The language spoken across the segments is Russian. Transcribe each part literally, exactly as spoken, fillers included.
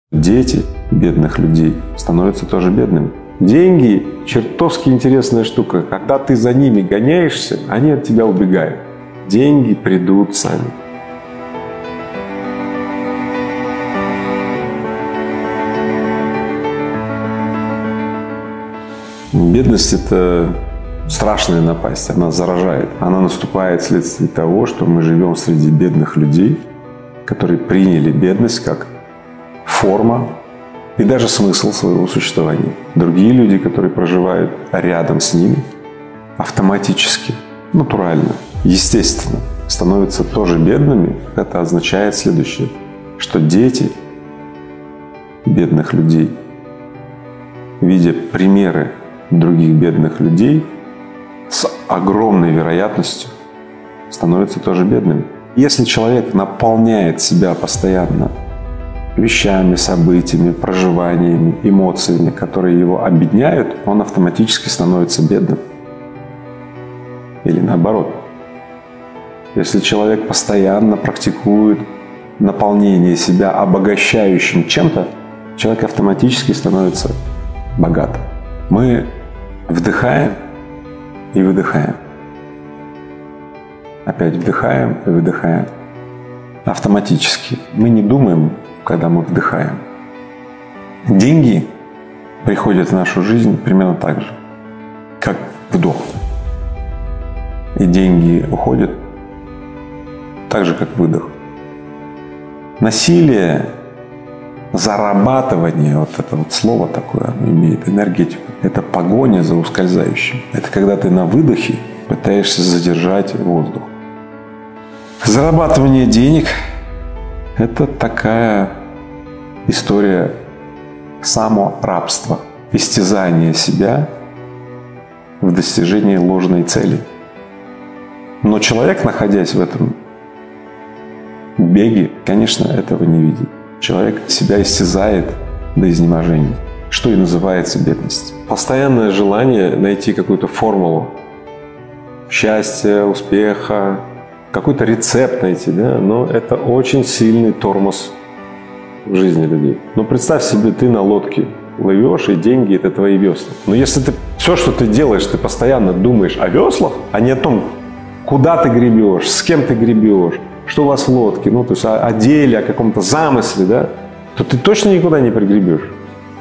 Дети бедных людей становятся тоже бедными. Деньги – чертовски интересная штука. Когда ты за ними гоняешься, они от тебя убегают. Деньги придут сами. Бедность – это страшная напасть, она заражает. Она наступает вследствие того, что мы живем среди бедных людей, которые приняли бедность как форма и даже смысл своего существования. Другие люди, которые проживают рядом с ними, автоматически, натурально, естественно, становятся тоже бедными. Это означает следующее, что дети бедных людей, видя примеры других бедных людей, с огромной вероятностью становятся тоже бедными. Если человек наполняет себя постоянно вещами, событиями, проживаниями, эмоциями, которые его обедняют, он автоматически становится бедным. Или наоборот. Если человек постоянно практикует наполнение себя обогащающим чем-то, человек автоматически становится богатым. Мы вдыхаем и выдыхаем. Опять вдыхаем и выдыхаем. Автоматически. Мы не думаем, когда мы вдыхаем. Деньги приходят в нашу жизнь примерно так же, как вдох. И деньги уходят так же, как выдох. Насилие, зарабатывание, вот это вот слово такое, оно имеет энергетику. Это погоня за ускользающим. Это когда ты на выдохе пытаешься задержать воздух. Зарабатывание денег – это такая история саморабства, истязания себя в достижении ложной цели. Но человек, находясь в этом беге, конечно, этого не видит. Человек себя истязает до изнеможения, что и называется бедность. Постоянное желание найти какую-то формулу счастья, успеха, какой-то рецепт найти, да, но это очень сильный тормоз в жизни людей. Но представь себе, ты на лодке плывешь, и деньги – это твои весла. Но если ты все, что ты делаешь, ты постоянно думаешь о веслах, а не о том, куда ты гребешь, с кем ты гребешь, что у вас в лодке, ну, то есть о, о деле, о каком-то замысле, да, то ты точно никуда не пригребешь.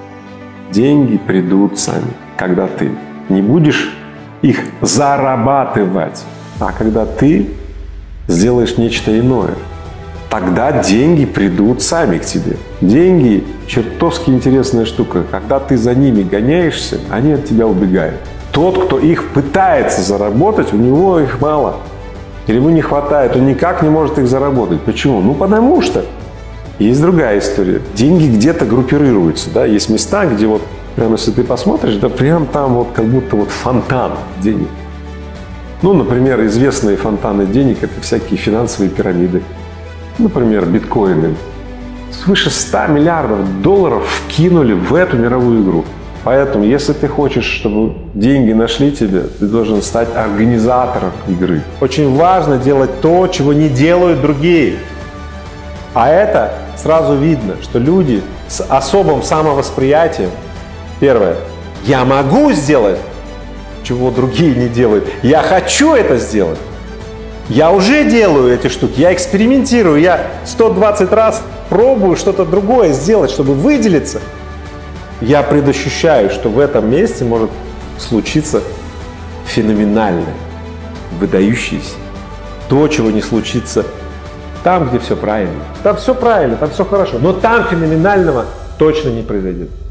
Деньги придут сами, когда ты не будешь их зарабатывать, а когда ты сделаешь нечто иное. Тогда деньги придут сами к тебе. Деньги – чертовски интересная штука. Когда ты за ними гоняешься, они от тебя убегают. Тот, кто их пытается заработать, у него их мало. Или ему не хватает, он никак не может их заработать. Почему? Ну, потому что есть другая история. Деньги где-то группируются, да, есть места, где вот, прямо если ты посмотришь, да, прям там вот как будто вот фонтан денег. Ну, например, известные фонтаны денег – это всякие финансовые пирамиды. Например, биткоины. Свыше ста миллиардов долларов вкинули в эту мировую игру. Поэтому, если ты хочешь, чтобы деньги нашли тебя, ты должен стать организатором игры. Очень важно делать то, чего не делают другие. А это сразу видно, что люди с особым самовосприятием, первое, я могу сделать, чего другие не делают, я хочу это сделать. Я уже делаю эти штуки, я экспериментирую, я сто двадцать раз пробую что-то другое сделать, чтобы выделиться. Я предощущаю, что в этом месте может случиться феноменальное, выдающееся, то, чего не случится там, где все правильно. Там все правильно, там все хорошо, но там феноменального точно не произойдет.